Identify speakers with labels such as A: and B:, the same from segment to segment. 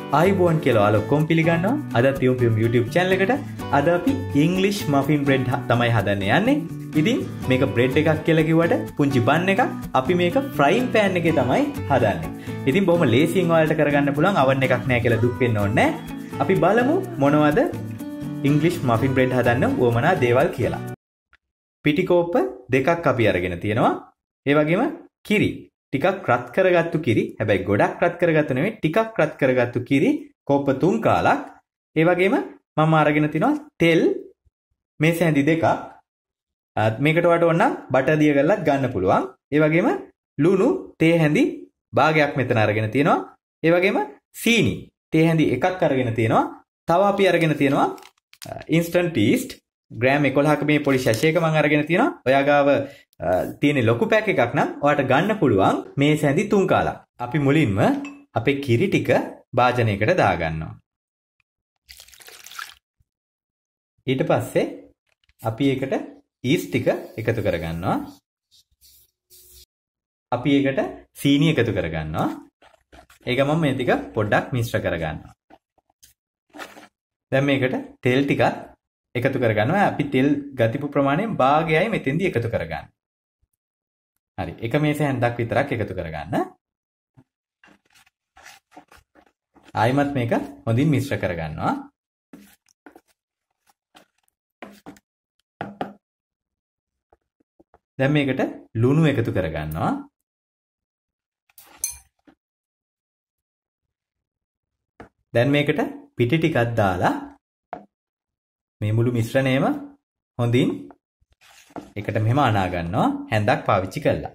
A: ආයිබෝන් කියලා ඔයාලා පිළිගන්නවා. අද පියුම් YouTube channel එකට අද අපි English muffin bread තමයි හදන්න යන්නේ. ඉතින් මේක bread එකක් කියලා කිව්වට පුංචි bun එකක්. අපි මේක frying pan එකේ තමයි හදන්නේ. ඉතින් බොහොම ලේසියෙන් ඔයාලට කරගන්න පුළුවන් oven එකක් නැහැ කියලා දුක් වෙන්න ඕනේ නැහැ. අපි බලමු මොනවද English muffin bread හදන්න උවමනා දේවල් කියලා. පිටිකෝප්ප දෙකක් අපි අරගෙන තියෙනවා. ඒ වගේම කිරි ටිකක් රත් කරගත්තු කිරි, හැබැයි ගොඩක් රත් කරගත්තු නෙවෙයි, ටිකක් රත් කරගත්තු කිරි කෝප්ප 3 කාලක්. ඒ වගේම මම අරගෙන තිනවා තෙල් මේස හැඳි දෙකක්. මේකට වට ඕන නම් බටර් දිය කරලත් ගන්න පුළුවන්. ඒ වගේම ලුණු තේ හැඳි භාගයක් මෙතන අරගෙන තියෙනවා. ඒ වගේම සීනි තේ හැඳි එකක් අරගෙන තියෙනවා. තව අපි අරගෙන තියෙනවා instant yeast ග්‍රෑම් 11ක මේ පොඩි ශැෂයක මම අරගෙන තියෙනවා. ඔයා ගාව තියෙන ලොකු පැක් එකක් නම් ඔයාට ගන්න පුළුවන් මේ සැඳි 3 කාලක්. අපි මුලින්ම අපේ කිරි ටික භාජනයකට දාගන්නවා. ඊට පස්සේ අපි ඒකට ඊස් ටික එකතු කරගන්නවා. අපි ඒකට සීනි එකතු කරගන්නවා. ඒක මම මේ ටික පොඩ්ඩක් මිශ්‍ර කරගන්නවා. දැන් මේකට තෙල් ටිකක් එකතු කරගන්නවා. අපි තෙල් ගතිපු ප්‍රමාණයෙන් භාගයයි මෙතෙන්දී එකතු කරගන්න. හරි. එක මේස හැන්දක් විතරක් එකතු කරගන්න. ආයිමත් මේක හොඳින් මිශ්‍ර කරගන්නවා. දැන් මේකට ලුණු එකතු කරගන්නවා. දැන් මේකට පිටි ටිකක් දාලා මේ මුළු මිශ්‍රණයම හොඳින් එකට මෙහෙම අනා ගන්නවා හැන්දක් පාවිච්චි කරලා.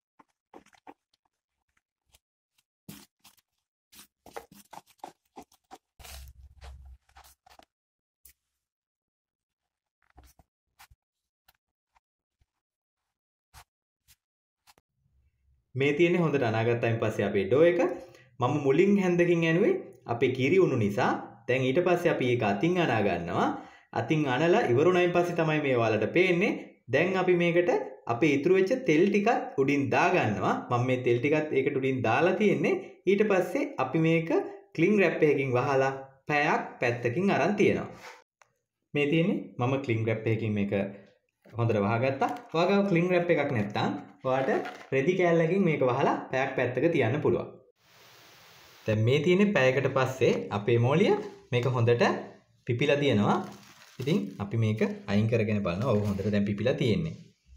A: මේ තියෙන්නේ හොඳට අනාගත්තයින් පස්සේ අපේ ඩෝ එක මම මුලින් හැන්දකින් ඇනුවේ අපේ කිරි උණු නිසා. දැන් ඊට පස්සේ අපි ඒක අතින් අනා ගන්නවා. අතින් අනලා ඉවරුණයින් පස්සේ තමයි මේ ඔයාලට පේන්නේ. දැන් අපි මේකට අපේ ඉතුරු වෙච්ච තෙල් ටිකත් උඩින් දා ගන්නවා. මම මේ තෙල් ටිකත් ඒකට උඩින් දාලා තියෙන්නේ. ඊට පස්සේ අපි මේක ක්ලින් රැප් එකකින් වහලා පැයක් පැත්තකින් අරන් තියනවා. මේ තියෙන්නේ මම ක්ලින් රැප් එකකින් මේක හොඳට වහගත්තා. ඔයාගාව ක්ලින් රැප් එකක් නැත්නම් ඔයාට රෙදි කෑල්ලකින් මේක වහලා පැයක් පැත්තක තියන්න පුළුවන්. දැන් මේ තියෙන්නේ පැයකට පස්සේ අපේ මෝලිය මේක හොඳට පිපිලා තියෙනවා. ඉතින් අපි මේක අයින් කරගෙන බලනවා. ඔව් හොඳට දැන් පිපිලා තියෙන්නේ.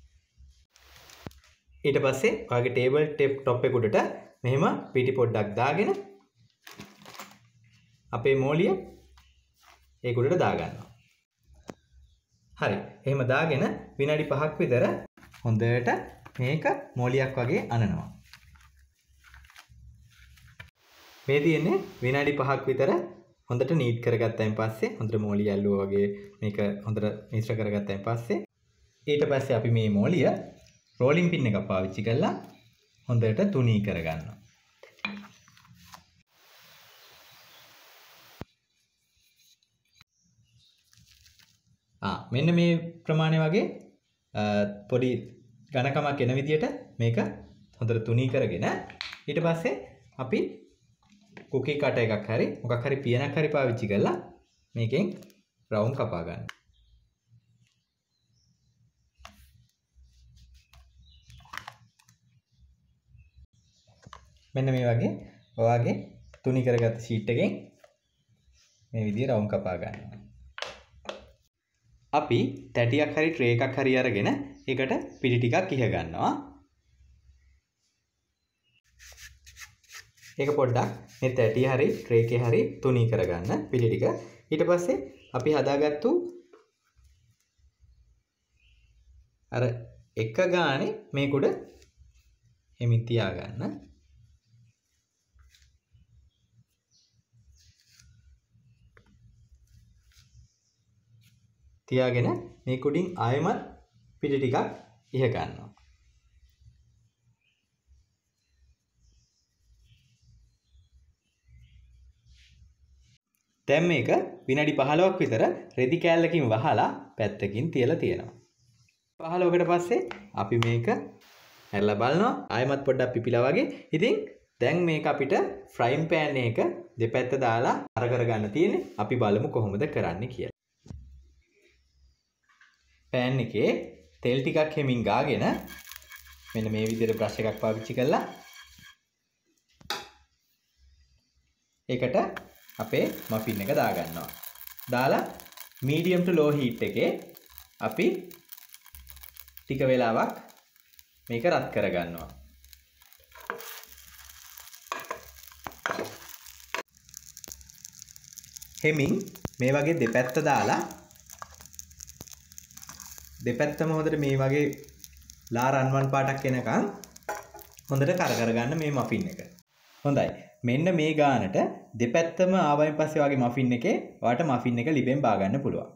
A: ඊට පස්සේ ඔයාගේ ටේබල් টොප් එක උඩට මෙහෙම පිටි පොඩ්ඩක් දාගෙන අපේ මෝලිය ඒක උඩට දාගන්නවා. හරි. එහෙම දාගෙන විනාඩි 5ක් විතර හොඳට මේක මෝලියක් වගේ අනනවා. මේ තියෙන්නේ විනාඩි 5ක් විතර හොඳට නීට් කරගත්තයින් පස්සේ හොඳට මෝලිය ඇල්ලුවා වගේ මේක හොඳට මිශ්‍ර කරගත්තයින් පස්සේ ඊට පස්සේ අපි මේ මෝලිය රෝලින් පින් එකක් පාවිච්චි කරලා හොඳට තුනී කරගන්නවා. මෙන්න මේ ප්‍රමාණය වගේ පොඩි ඝනකමක් එන විදියට මේක හොඳට තුනී කරගෙන ඊට පස්සේ අපි කුකී කටර් එකක් හරි මොකක් හරි පියනක් හරි පාවිච්චි කරලා මේකෙන් රවුම් කපා ගන්න. මෙන්න මේ වගේ ඔයාගේ තුනී කරගත්ත ෂීට් එකෙන් මේ විදිහට රවුම් කපා ගන්නවා. අපි තැටියක් හරි ට්‍රේ එකක් හරි අරගෙන ඒකට පිටි ටිකක් ඉහ ගන්නවා. ඒක පොඩ්ඩක් මේ තැටිය හරි ට්‍රේ එකේ හරි තුනී කරගන්න පිටි ටික. ඊට පස්සේ අපි හදාගත්තු අර එක ගානේ මේක උඩ එමින් තියාගන්න. තියාගෙන මේක උඩින් ආයෙමත් පිටි ටිකක් ඉහ ගන්නවා. දැන් මේක විනාඩි 15ක් විතර රෙදි කෑල්ලකින් වහලා පැත්තකින් තියලා තියෙනවා. 15කට පස්සේ අපි මේක හැරලා බලනවා. ආයෙමත් පොඩ්ඩක් පිපිලා වගේ. ඉතින් දැන් මේක අපිට ෆ්‍රයින් පෑන් එක දෙපැත්ත දාලා අර කරගන්න තියෙන්නේ. අපි බලමු කොහොමද කරන්නේ කියලා. පෑන් එකේ තෙල් ටිකක් හෙමින් ගාගෙන මෙන්න මේ විදිහට බ්‍රෂ් එකක් පාවිච්චි කරලා ඒකට අපේ මෆින් එක දාගන්නවා. දාලා medium to low heat එකේ අපි ටික වෙලාවක් මේක රත් කරගන්නවා. හෙමින් මේ වගේ දෙපැත්ත දාලා දෙපැත්තම හොඳට මේ වගේ ලා රන්වන් පාටක් එනකන් හොඳට කරගන්න මේ මෆින් එක. හොඳයි. මෙන්න මේ ගානට දෙපැත්තම ආවයින් පස්සේ වගේ මෆින් එකේ ඔයාලට මෆින් එක ලිපෙන් බා ගන්න පුළුවන්.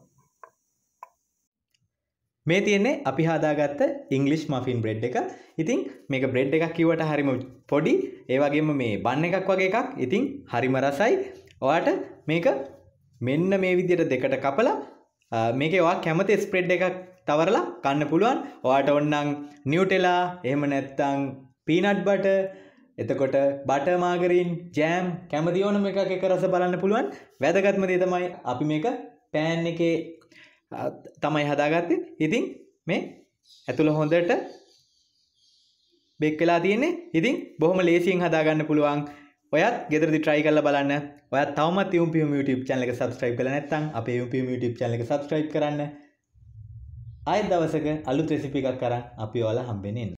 A: මේ තියෙන්නේ අපි හදාගත්ත ඉංග්ලිෂ් මෆින් බ්‍රෙඩ් එක. ඉතින් මේක බ්‍රෙඩ් එකක් කිව්වට හරිම පොඩි. ඒ වගේම මේ බන් එකක් වගේ එකක්. ඉතින් හරිම රසයි. ඔයාට මේක මෙන්න මේ විදිහට දෙකට කපලා මේකේ ඔයා කැමති ස්ප්‍රෙඩ් එකක් තවරලා කන්න පුළුවන්. ඔයාට ඕනනම් නියුටෙලා එහෙම නැත්නම් පීනට් බටර් එතකොට බටර් මාගරින් ජෑම් කැමති ඕනම එකක් එක රස බලන්න පුළුවන්. වැදගත්ම දේ තමයි අපි මේක පෑන් එකේ තමයි හදාගත්තේ. ඉතින් මේ ඇතුළ හොඳට බේක් වෙලා තියෙන්නේ. ඉතින් බොහොම ලේසියෙන් හදාගන්න පුළුවන්. ඔයත් ගෙදරදී try කරලා බලන්න. ඔයත් තවමත් UMPM YouTube channel එක subscribe කරලා නැත්නම් අපේ UMPM YouTube channel එක subscribe කරන්න. ආයෙත් දවසක අලුත් recipe එකක් අරන් අපි ඔයාලා හම්බෙන්නේ.